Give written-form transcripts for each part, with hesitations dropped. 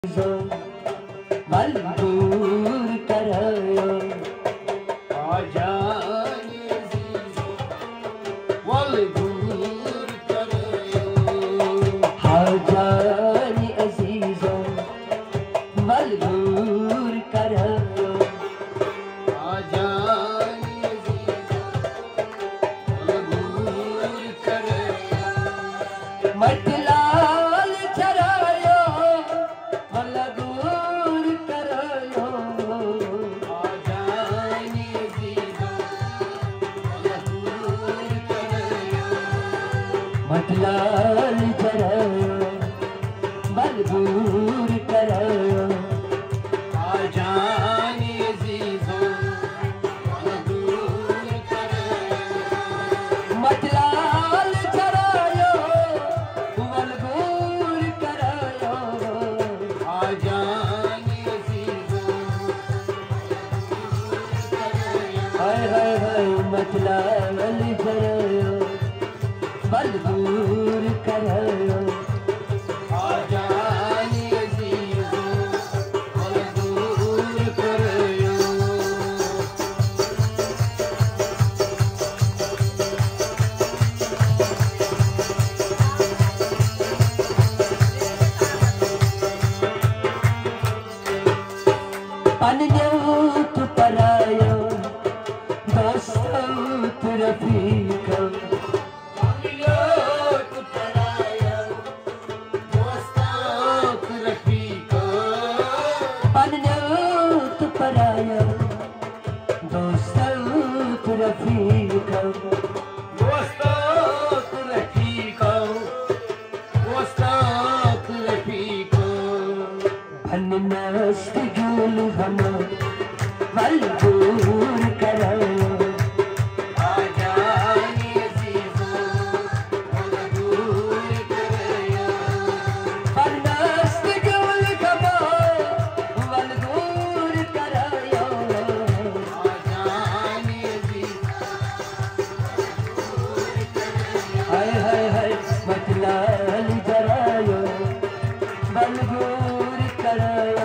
मजबूर करायो मजबूर करायो हाजानी अजीजो मजबूर करायो हाजानी अजीजो मजबूर करायो मतलाल चरायो मजबूर करायो हाजानी अजीजो मजबूर करायो मतलाल चरायो मजबूर करायो हाजानी अजीजो मजबूर करायो मतलाल चरायो मजबूर करायो हाजानी अजीजो हाय हाय हाय मतलाल चरायो मजबूर करायो हाजानी अजीजो मजबूर करायो पनजूत परायो दोस्त रफीका पनजूत परायो दोस्त रफीका पनजूत परायो दोस्त रफीका दोस्त रफीका दोस्त रफीका अन्नस्त जुल हम मजबूर करायो हाजानी अजीजो मजबूर करायो अन्नस्त जुल हम मजबूर करायो हाजानी अजीजो हाय हाय हाय मतलाल जरायो मजबूर करायो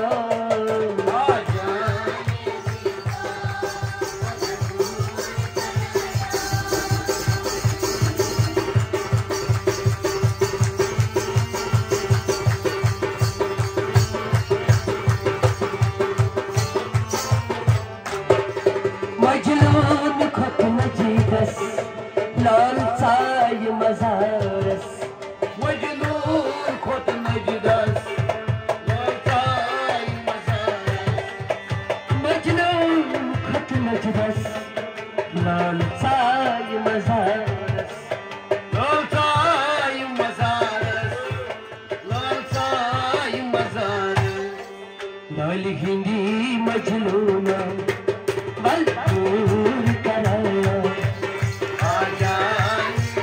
मजलून खुद नजीदस लाल साय मजारस मजलून खुद नजीदस लाल साय मजारस मजलून खुद नजीदस लाल साय मजारस लाल साय मजारस लाल साय मजारस लाल हिंदी मजलूना मजबूर करायो हाजानी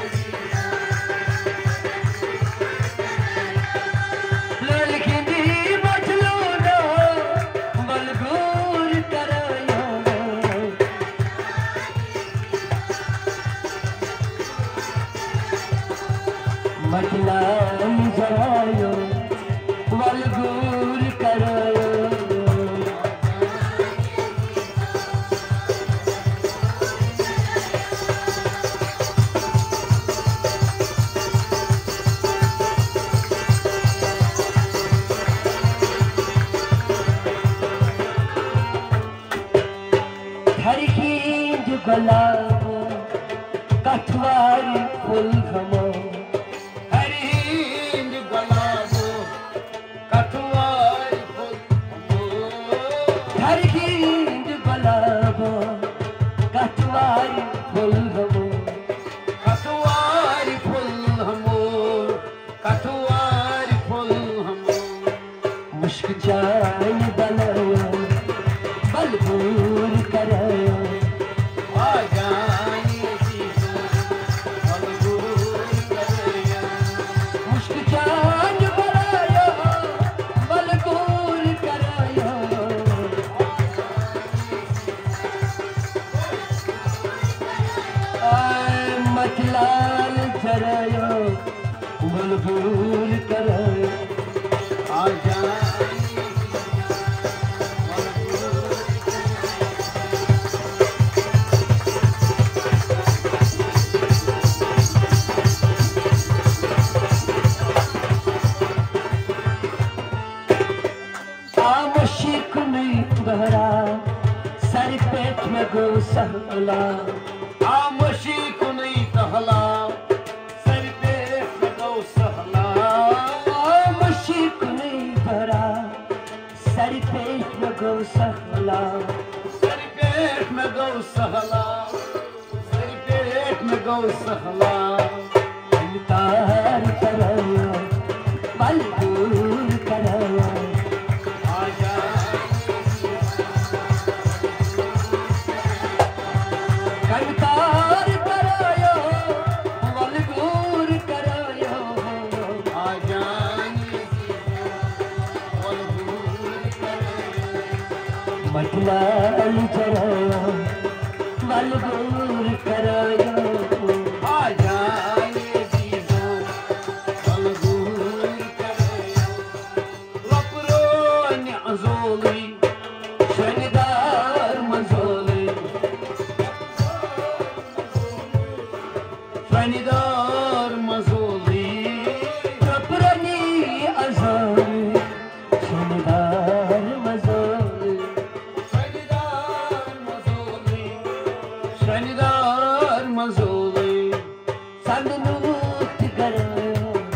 लाल हिंदी मजलूना मजबूर करायो मतलाल जरायो मजबूर करायो हरी खींज गुलाबो कठवारी फूल गमो हरी खींज गुलाबो कठवारी फूल गमो हरी खींज गुलाबो कठवारी फूल गमो कठवारी फूल गमो कठवारी फूल गमो मुश्क चाय बनायो मजबूर करायो हाजानी अजीजो मजबूर करायो मुश्क चांद बनायो मजबूर करायो मतलाल चरायो मजबूर करायो हाजानी खामोशी कुनी गहरा सर पेट में गो सहला खामोशी कुनी कहला सर पेट में गो सहला खामोशी कुनी गहरा सर पेट में गो सहला सर पेट में गो सहला सर पेट में गो सहला इनकार करो बल दूर करो आजा इनकार करो बल दूर करो आजा मटलाल चरो बल दूर करो आजा जीजो अलगूर करे लपरो न्याजोली शनिदार मजोले फनीदार मजोली कपरनी अजोले शनिदार मजोले फनीदार मजोली फनीदार मजोली संदनूत करो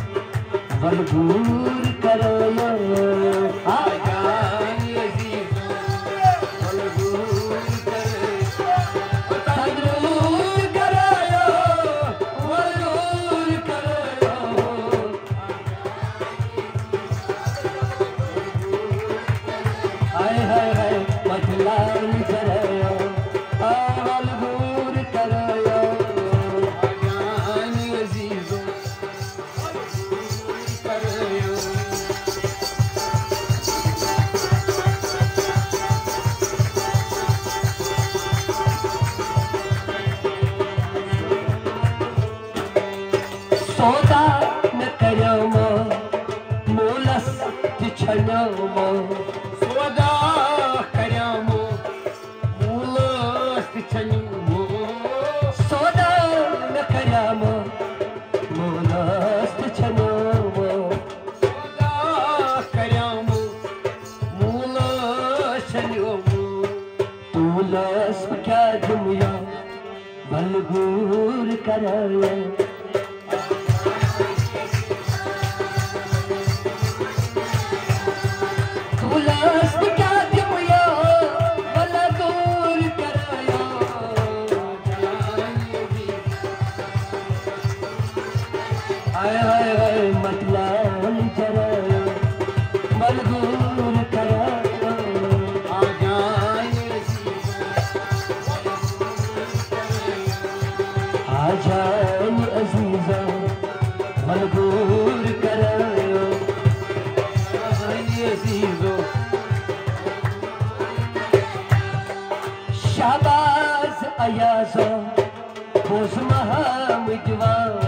बलगूर करो आजा जीजो अलगूर करे संदनूत करो बलगूर करो हाय हाय हाय मटलाल करो बलगूर करो आजा जीजो करे सौदा न करो मूलस छनो सोदा करमो मूलस छनु सौदा न करो मूलस छनो सोदा करमो मूलस छनु तूलस क्या दुनिया बलगूर करो तूलस क्या दुनिया बलगूर करो हाय हाय हाय मतलाल चरो बलगूर करो आजा आजान अजीजा मलगूर करो जीजो शाबाज अयाजो खुश महा मिजवान